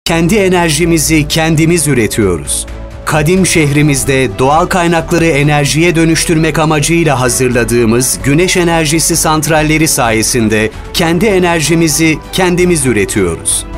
Kendi enerjimizi kendimiz üretiyoruz. Kadim şehrimizde doğal kaynakları enerjiye dönüştürmek amacıyla hazırladığımız güneş enerjisi santralleri sayesinde kendi enerjimizi kendimiz üretiyoruz.